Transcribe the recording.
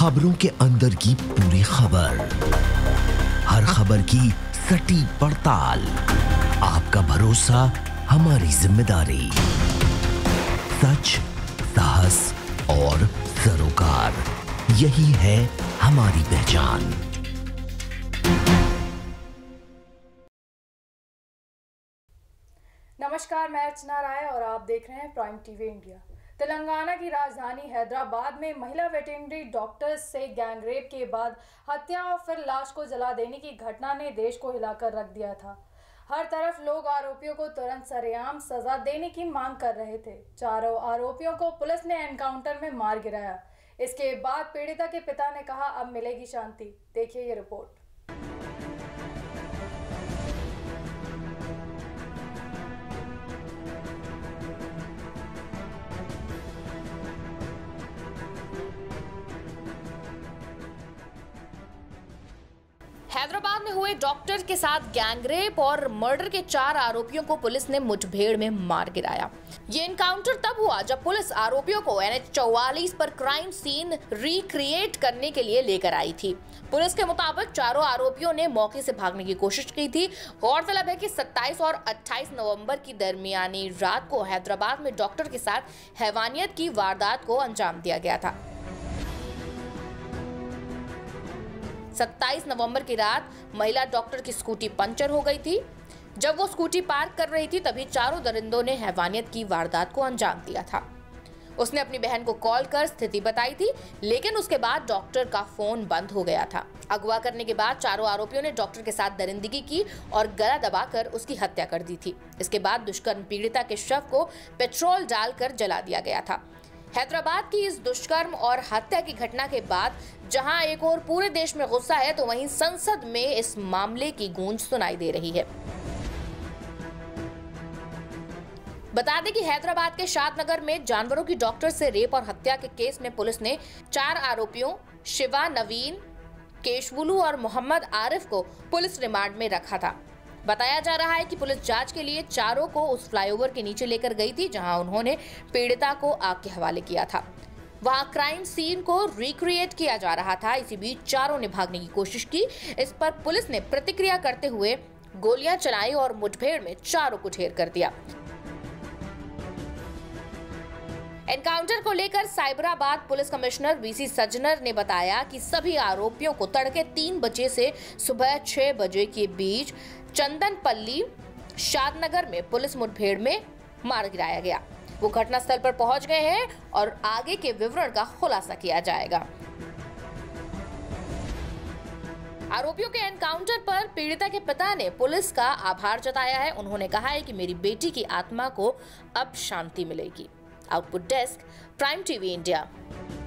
खबरों के अंदर की पूरी खबर, हर खबर की सटीक पड़ताल, आपका भरोसा हमारी जिम्मेदारी। सच, साहस और सरोकार, यही है हमारी पहचान। नमस्कार, मैं अर्चना राय और आप देख रहे हैं प्राइम टीवी इंडिया। तेलंगाना की राजधानी हैदराबाद में महिला वेटरनरी डॉक्टर से गैंगरेप के बाद हत्या और फिर लाश को जला देने की घटना ने देश को हिलाकर रख दिया था। हर तरफ लोग आरोपियों को तुरंत सरेआम सजा देने की मांग कर रहे थे। चारों आरोपियों को पुलिस ने एनकाउंटर में मार गिराया। इसके बाद पीड़िता के पिता ने कहा, अब मिलेगी शांति। देखिए ये रिपोर्ट। हैदराबाद में हुए डॉक्टर के साथ गैंगरेप और मर्डर के 4 आरोपियों को पुलिस ने मुठभेड़ में मार गिराया। ये एनकाउंटर तब हुआ जब पुलिस आरोपियों को NH 44 पर क्राइम सीन रिक्रिएट करने के लिए लेकर आई थी। पुलिस के मुताबिक चारों आरोपियों ने मौके से भागने की कोशिश की थी। गौरतलब है कि 27 और 28 नवंबर की दरमियानी रात को हैदराबाद में डॉक्टर के साथ हैवानियत की वारदात को अंजाम दिया गया था। 27 नवंबर की रात महिला डॉक्टर की स्कूटी पंचर हो गई थी। जब वो स्कूटी पार्क कर रही थी तभी चारों दरिंदों ने हैवानियत की वारदात को अंजाम दिया था। उसने अपनी बहन को कॉल कर स्थिति बताई थी, लेकिन उसके बाद डॉक्टर का फोन बंद हो गया था। अगवा करने के बाद चारों आरोपियों ने डॉक्टर के साथ दरिंदगी की और गला दबाकर उसकी हत्या कर दी थी। इसके बाद दुष्कर्म पीड़िता के शव को पेट्रोल डालकर जला दिया गया था। हैदराबाद की इस दुष्कर्म और हत्या की घटना के बाद जहां एक और पूरे देश में गुस्सा है, तो वहीं संसद में इस मामले की गूंज सुनाई दे रही है। बता दें कि हैदराबाद के शादनगर में जानवरों की डॉक्टर से रेप और हत्या के केस में पुलिस ने 4 आरोपियों शिवा, नवीन, केशवुलू और मोहम्मद आरिफ को पुलिस रिमांड में रखा था। बताया जा रहा है कि पुलिस जांच के लिए चारों को उस फ्लाईओवर के नीचे लेकर गई थी जहां उन्होंने पीड़िता को आग के हवाले किया था। वहां क्राइम सीन को रिक्रिएट किया जा रहा था। इसी बीच चारों ने भागने की कोशिश की। इस पर पुलिस ने प्रतिक्रिया करते हुए गोलियां चलाई और मुठभेड़ में चारों को ढेर कर दिया। एनकाउंटर को लेकर Cyberabad police commissioner VC Sajjanar ने बताया कि सभी आरोपियों को तड़के 3 बजे से सुबह 6 बजे के बीच चंदनपल्ली शादनगर में पुलिस मुठभेड़ में मार गिराया गया। वो घटनास्थल पर पहुंच गए हैं और आगे के विवरण का खुलासा किया जाएगा। आरोपियों के एनकाउंटर पर पीड़िता के पिता ने पुलिस का आभार जताया है। उन्होंने कहा है कि मेरी बेटी की आत्मा को अब शांति मिलेगी। Output desk, prime TV India.